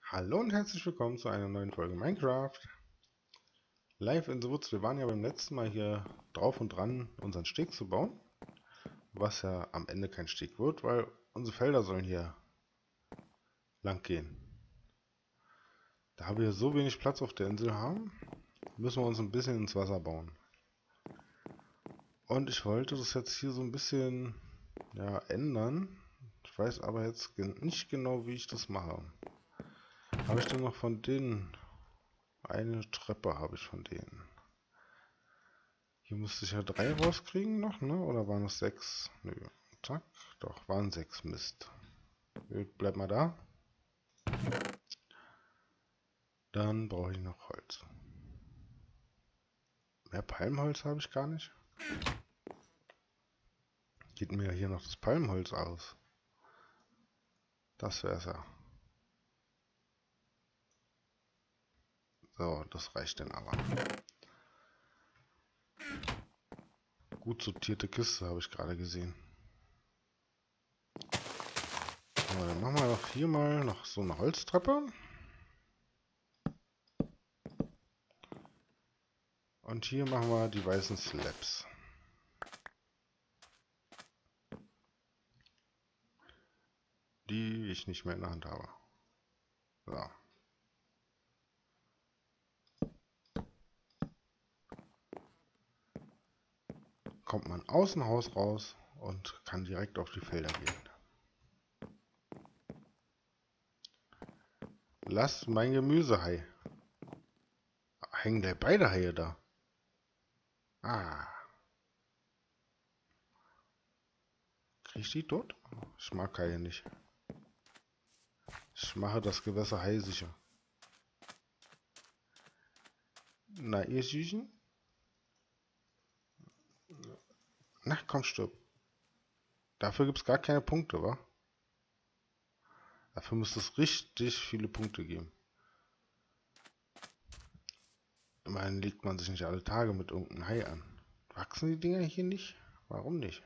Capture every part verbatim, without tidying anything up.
Hallo und herzlich willkommen zu einer neuen Folge Minecraft. Live in the Woods. Wir waren ja beim letzten Mal hier drauf und dran, unseren Steg zu bauen. Was ja am Ende kein Steg wird, weil unsere Felder sollen hier lang gehen. Da wir so wenig Platz auf der Insel haben, müssen wir uns ein bisschen ins Wasser bauen. Und ich wollte das jetzt hier so ein bisschen ja, ändern. Ich weiß aber jetzt nicht genau, wie ich das mache. Habe ich denn noch von denen? Eine Treppe habe ich von denen. Hier müsste ich ja drei rauskriegen noch, ne? Oder waren es sechs? Nö. Zack. Doch, waren sechs. Mist. Bleib mal da. Dann brauche ich noch Holz. Mehr Palmholz habe ich gar nicht. Geht mir hier noch das Palmholz aus. Das wär's ja. So, das reicht denn aber. Gut sortierte Kiste habe ich gerade gesehen. So, dann machen wir doch hier mal noch so eine Holztreppe. Und hier machen wir die weißen Slabs. Die ich nicht mehr in der Hand habe. So. Kommt man aus dem Haus raus und kann direkt auf die Felder gehen. Lass mein Gemüsehai. Hängen da beide Haie da? Ah. Krieg ich die tot? Ich mag Haie nicht. Ich mache das Gewässer heisicher. Na, ihr Süßen? Na, komm, stirb. Dafür gibt es gar keine Punkte, wa? Dafür müsste es richtig viele Punkte geben. Immerhin legt man sich nicht alle Tage mit irgendeinem Hai an. Wachsen die Dinger hier nicht? Warum nicht?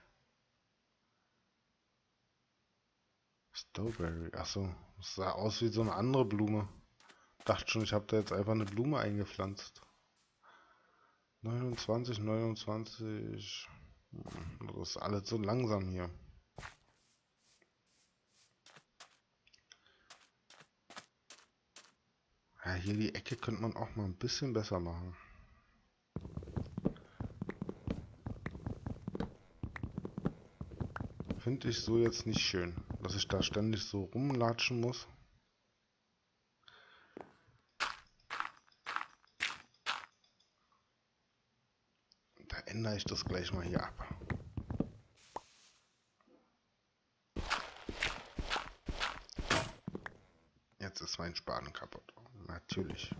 Strawberry, achso. Das sah aus wie so eine andere Blume. Dachte schon, ich habe da jetzt einfach eine Blume eingepflanzt. neunundzwanzig, neunundzwanzig. Das ist alles so langsam hier. Ja, hier die Ecke könnte man auch mal ein bisschen besser machen. Finde ich so jetzt nicht schön, dass ich da ständig so rumlatschen muss. Da ändere ich das gleich mal hier ab. Jetzt ist mein Spaten kaputt. Natürlich.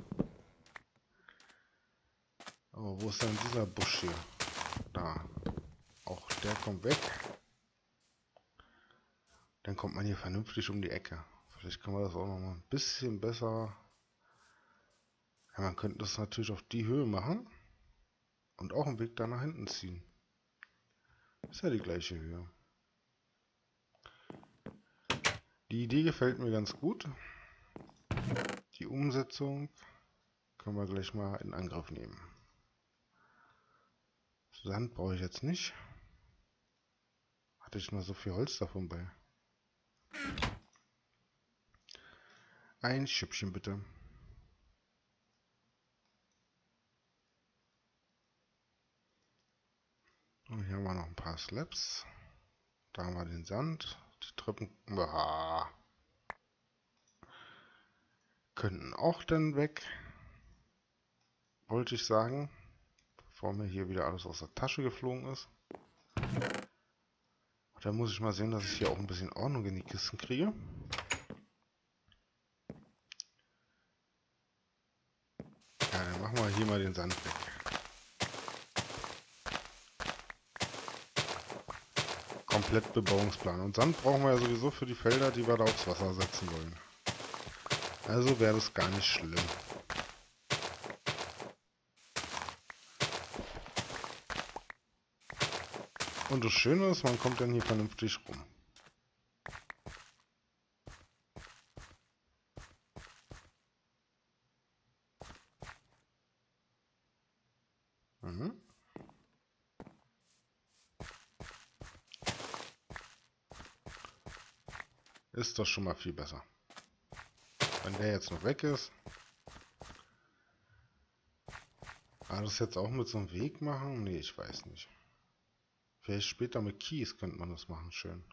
Aber wo ist denn dieser Busch hier? Da. Auch der kommt weg. Dann kommt man hier vernünftig um die Ecke. Vielleicht kann man das auch noch mal ein bisschen besser. Ja, man könnte das natürlich auf die Höhe machen. Und auch einen Weg da nach hinten ziehen. Ist ja die gleiche Höhe. Die Idee gefällt mir ganz gut. Die Umsetzung können wir gleich mal in Angriff nehmen. Sand brauche ich jetzt nicht. Hatte ich mal so viel Holz davon bei. Ein Schüppchen bitte. Und hier haben wir noch ein paar Slabs. Da haben wir den Sand. Die Treppen ah, könnten auch dann weg. Wollte ich sagen. Bevor mir hier wieder alles aus der Tasche geflogen ist. Da muss ich mal sehen, dass ich hier auch ein bisschen Ordnung in die Kisten kriege. Ja, dann machen wir hier mal den Sand weg. Komplett Bebauungsplan. Und Sand brauchen wir ja sowieso für die Felder, die wir da aufs Wasser setzen wollen. Also wäre das gar nicht schlimm. Und das Schöne ist, man kommt dann hier vernünftig rum. Mhm. Ist das schon mal viel besser. Wenn der jetzt noch weg ist. Aber das jetzt auch mit so einem Weg machen? Nee, ich weiß nicht. Vielleicht später mit Kies könnte man das machen, schön.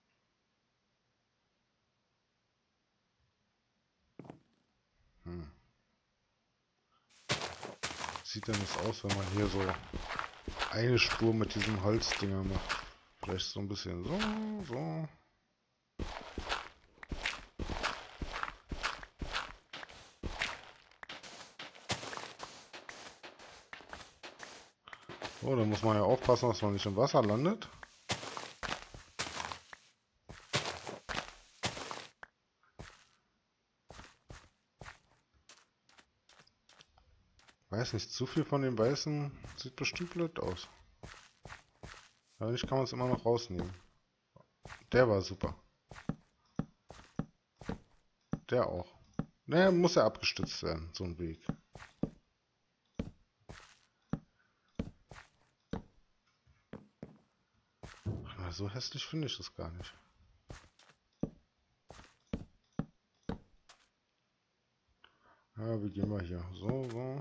Hm. Sieht denn das aus, wenn man hier so eine Spur mit diesem Holzdinger macht? Vielleicht so ein bisschen so, so. Oh, da muss man ja aufpassen, dass man nicht im Wasser landet. Weiß nicht, zu viel von dem Weißen sieht bestimmt blöd aus. Aber nicht kann man es immer noch rausnehmen. Der war super. Der auch. Naja, muss ja abgestützt werden, so ein Weg. Na, so hässlich finde ich das gar nicht. Ja, wie gehen wir hier? So, so.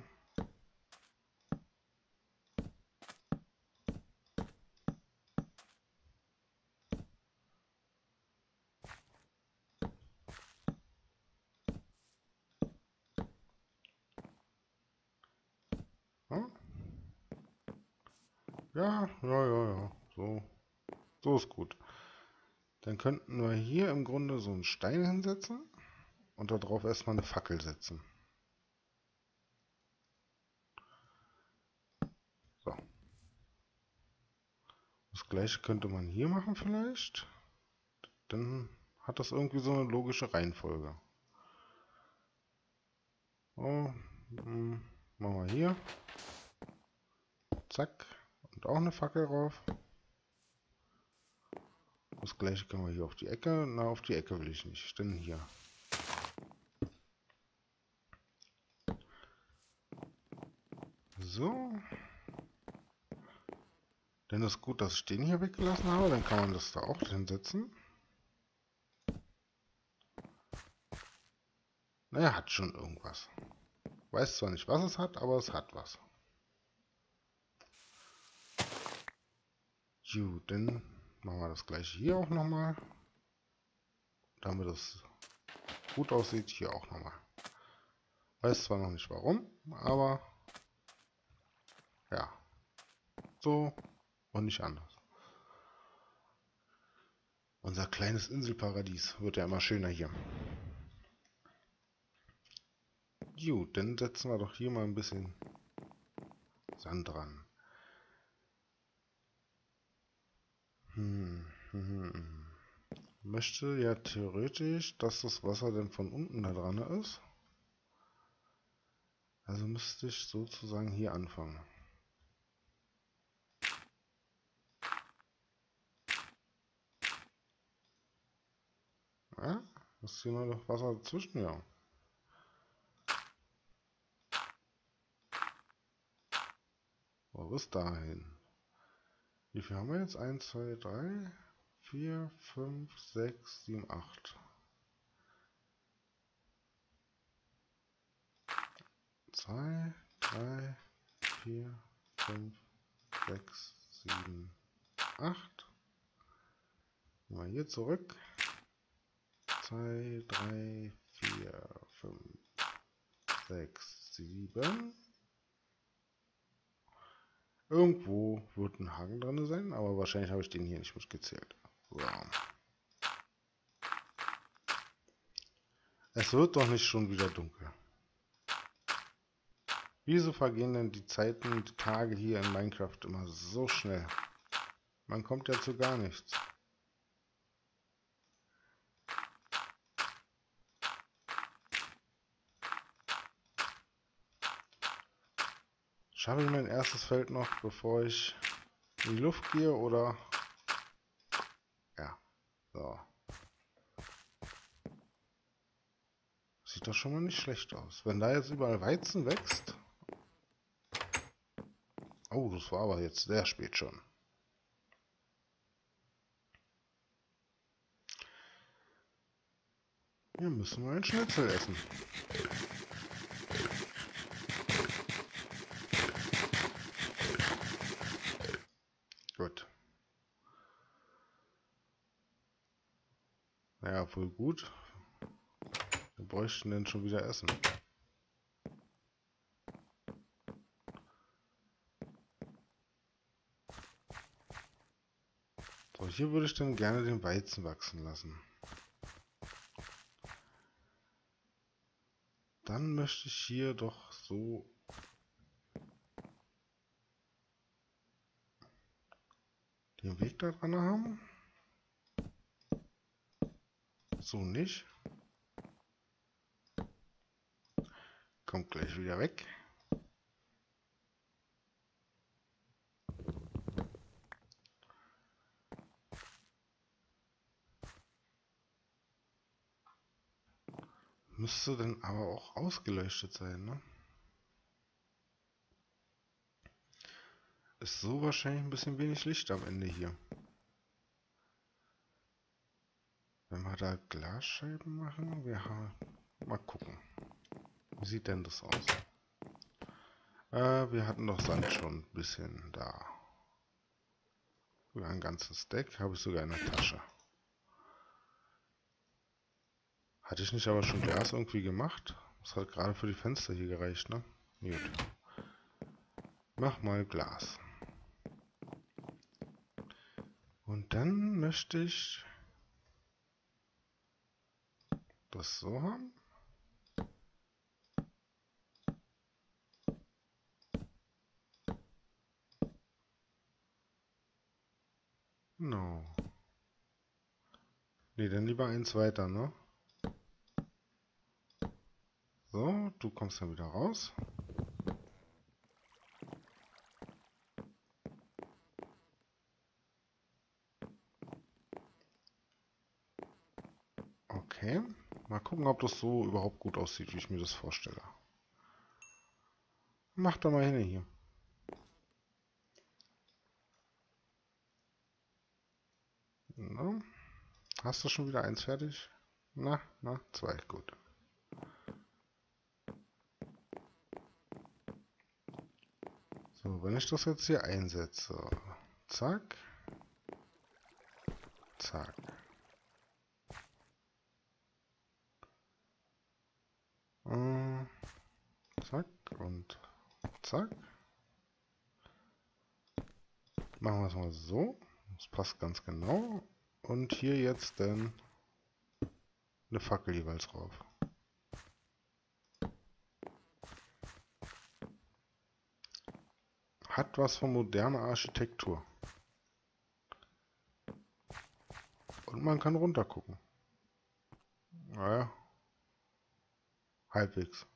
Ja, ja, ja, ja. ja. So. So ist gut. Dann könnten wir hier im Grunde so einen Stein hinsetzen und darauf erstmal eine Fackel setzen. So. Das gleiche könnte man hier machen vielleicht. Dann hat das irgendwie so eine logische Reihenfolge. Oh, hm, machen wir hier. Zack. Und auch eine Fackel drauf. Das gleiche können wir hier auf die Ecke. Na, auf die Ecke will ich nicht. Denn hier. So. Dann ist gut, dass ich den hier weggelassen habe. Dann kann man das da auch hinsetzen. Naja, hat schon irgendwas. Weiß zwar nicht, was es hat, aber es hat was. Gut, dann machen wir das gleiche hier auch nochmal. Damit es gut aussieht, hier auch nochmal. Weiß zwar noch nicht warum, aber ja. So und nicht anders. Unser kleines Inselparadies wird ja immer schöner hier. Gut, dann setzen wir doch hier mal ein bisschen Sand dran. Hm, hm, hm. Möchte ja theoretisch, dass das Wasser dann von unten da dran ist. Also müsste ich sozusagen hier anfangen. Ja, ist hier noch Wasser dazwischen? Ja. Wo ist dahin? Wie viel haben wir jetzt? eins, zwei, drei, vier, fünf, sechs, sieben, acht. zwei, drei, vier, fünf, sechs, sieben, acht. Gehen wir hier zurück. zwei, drei, vier, fünf, sechs, sieben. Irgendwo wird ein Haken drin sein, aber wahrscheinlich habe ich den hier nicht mitgezählt. So. Es wird doch nicht schon wieder dunkel. Wieso vergehen denn die Zeiten, die Tage hier in Minecraft immer so schnell? Man kommt ja zu gar nichts. Schaffe ich mein erstes Feld noch, bevor ich in die Luft gehe, oder? Ja, so. Sieht doch schon mal nicht schlecht aus. Wenn da jetzt überall Weizen wächst. Oh, das war aber jetzt sehr spät schon. Wir müssen mal ein Schnitzel essen. Gut. Naja, wohl gut. Wir bräuchten denn schon wieder Essen. So, hier würde ich dann gerne den Weizen wachsen lassen. Dann möchte ich hier doch so den Weg da dran haben. So nicht. Kommt gleich wieder weg. Müsste dann aber auch ausgeleuchtet sein, ne? Ist so wahrscheinlich ein bisschen wenig Licht am Ende hier. Wenn wir da Glasscheiben machen, wir haben... Mal gucken. Wie sieht denn das aus? Äh, wir hatten doch Sand schon ein bisschen da. Sogar ein ganzes Deck habe ich sogar in der Tasche. Hatte ich nicht aber schon Glas irgendwie gemacht? Das hat gerade für die Fenster hier gereicht, ne? Gut. Mach mal Glas. Und dann möchte ich das so haben. No. Ne, dann lieber eins weiter, ne? So, du kommst dann wieder raus. Okay. Mal gucken, ob das so überhaupt gut aussieht, wie ich mir das vorstelle. Mach doch mal hin hier. No. Hast du schon wieder eins fertig? Na, na, zwei, gut. So, wenn ich das jetzt hier einsetze. Zack. Zack. Äh, zack und zack. Machen wir es mal so. Das passt ganz genau. Und hier jetzt dann eine Fackel jeweils drauf. Hat was von moderner Architektur. Und man kann runter gucken. Naja. Halbwegs.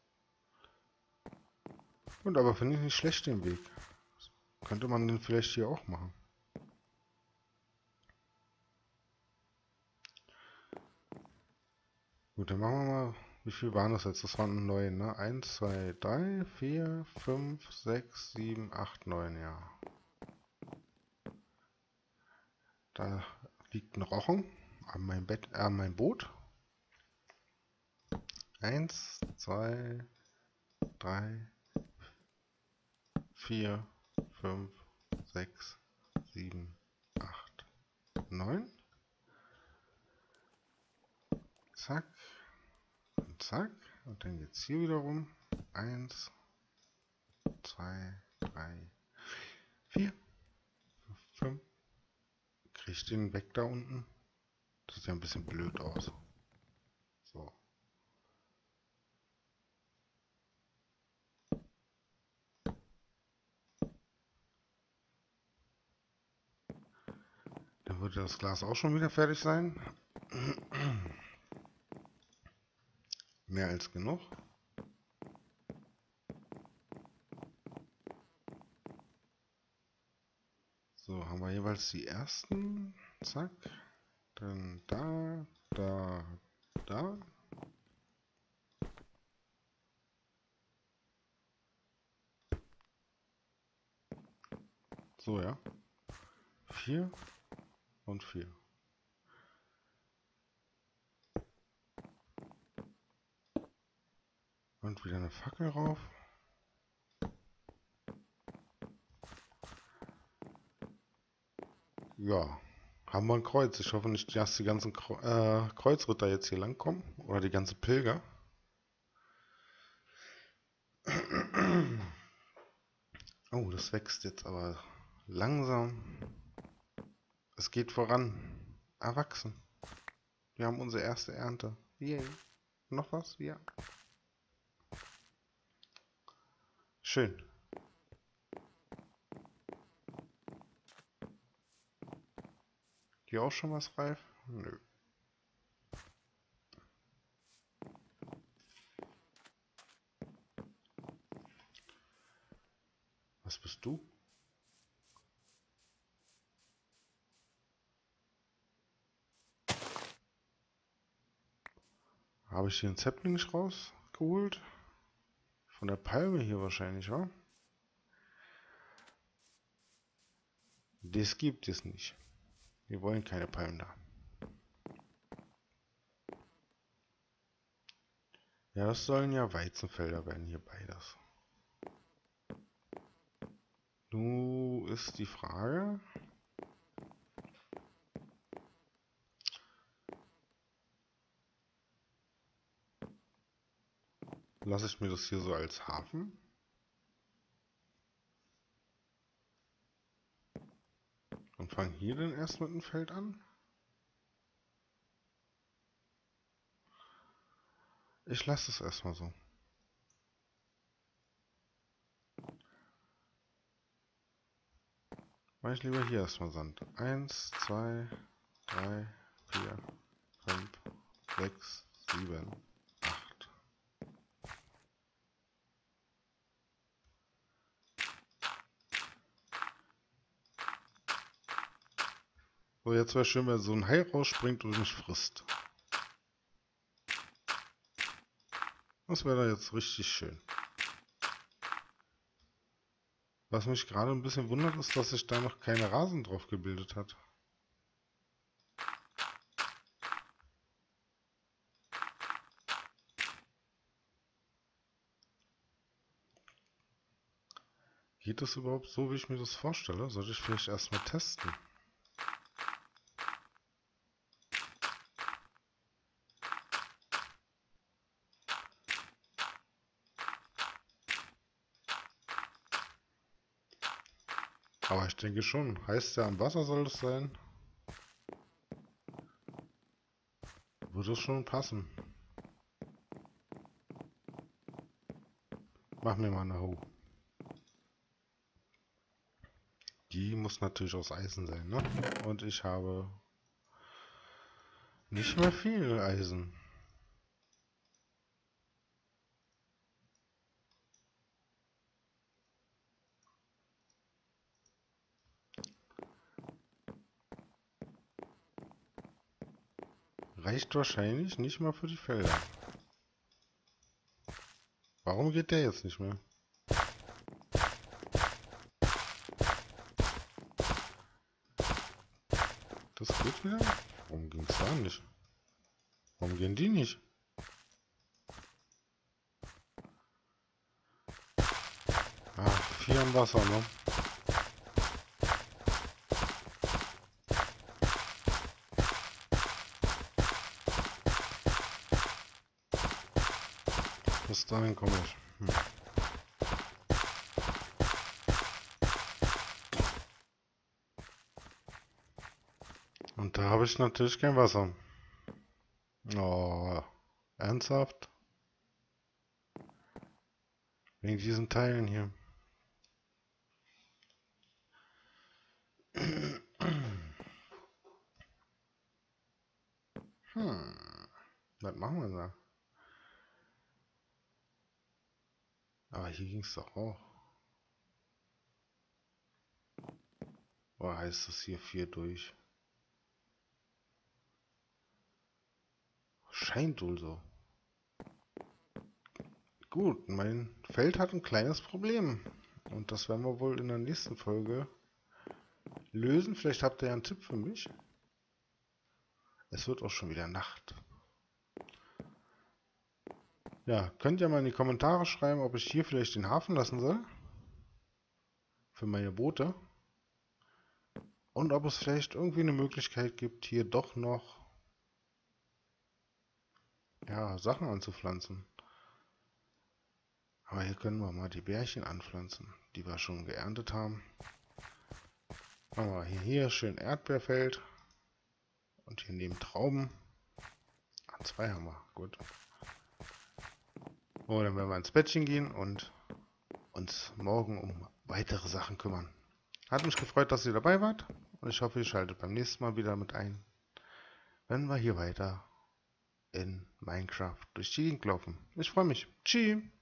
Und aber finde ich nicht schlecht den Weg. Könnte man den vielleicht hier auch machen. Gut, dann machen wir mal. Wie viel waren das jetzt? Das waren neun, ne? eins, zwei, drei, vier, fünf, sechs, sieben, acht, neun, ja. Da liegt ein Rochen an meinem Bett, äh, an meinem Boot. eins, zwei, drei, vier, fünf, sechs, sieben, acht, neun. Zack. Und zack. Und dann jetzt hier wieder rum. eins, zwei, drei, vier, fünf. Kriege ich den weg da unten? Das sieht ja ein bisschen blöd aus. So. Dann würde das Glas auch schon wieder fertig sein. Mehr als genug. So, haben wir jeweils die ersten. Zack. Dann da, da, da. So, ja. Vier und vier. Und wieder eine Fackel rauf. Ja, haben wir ein Kreuz. Ich hoffe nicht, dass die ganzen Kreu äh, Kreuzritter jetzt hier lang kommen. Oder die ganzen Pilger. Oh, das wächst jetzt aber langsam. Es geht voran. Erwachsen. Wir haben unsere erste Ernte. Yay. Noch was? Ja. Schön. Hier auch schon was reif? Nö. Was bist du? Habe ich hier einen Zeppling nicht rausgeholt? Von der Palme hier wahrscheinlich, wa? Das gibt es nicht. Wir wollen keine Palmen da. Ja, das sollen ja Weizenfelder werden hier beides. Nu ist die Frage. Lasse ich mir das hier so als Hafen? Und fange hier denn erst mit dem Feld an? Ich lasse es erstmal so. Mache ich lieber hier erstmal Sand. Eins, zwei, drei, vier, fünf, sechs, sieben, acht. So, jetzt wäre schön, wenn so ein Hai rausspringt und mich frisst. Das wäre da jetzt richtig schön. Was mich gerade ein bisschen wundert, ist, dass sich da noch keine Rasen drauf gebildet hat. Geht das überhaupt so, wie ich mir das vorstelle? Sollte ich vielleicht erstmal testen? Aber ich denke schon. Heißt ja, am Wasser soll es sein. Würde es schon passen. Mach mir mal eine Ho. Die muss natürlich aus Eisen sein, ne? Und ich habe nicht mehr viel Eisen. Reicht wahrscheinlich nicht mal für die Felder. Warum geht der jetzt nicht mehr? Das geht wieder? Warum ging es da nicht? Warum gehen die nicht? Ah, vier im Wasser, ne? Bis dahin komme ich. Hm. Und da habe ich natürlich kein Wasser. Oh, ernsthaft? Wegen diesen Teilen hier. Hm. Was machen wir da? Aber hier ging es doch auch. Oder heißt das hier vier durch? Scheint wohl so. Gut, mein Feld hat ein kleines Problem. Und das werden wir wohl in der nächsten Folge lösen. Vielleicht habt ihr ja einen Tipp für mich. Es wird auch schon wieder Nacht. Ja, könnt ihr mal in die Kommentare schreiben, ob ich hier vielleicht den Hafen lassen soll. Für meine Boote. Und ob es vielleicht irgendwie eine Möglichkeit gibt, hier doch noch ja, Sachen anzupflanzen. Aber hier können wir mal die Bärchen anpflanzen, die wir schon geerntet haben. Machen wir hier, hier schön Erdbeerfeld. Und hier neben Trauben. Ah, zwei haben wir, gut. Oh, dann werden wir ins Bettchen gehen und uns morgen um weitere Sachen kümmern. Hat mich gefreut, dass ihr dabei wart. Und ich hoffe, ihr schaltet beim nächsten Mal wieder mit ein, wenn wir hier weiter in Minecraft durch die Gegend laufen. Ich freue mich. Tschüss.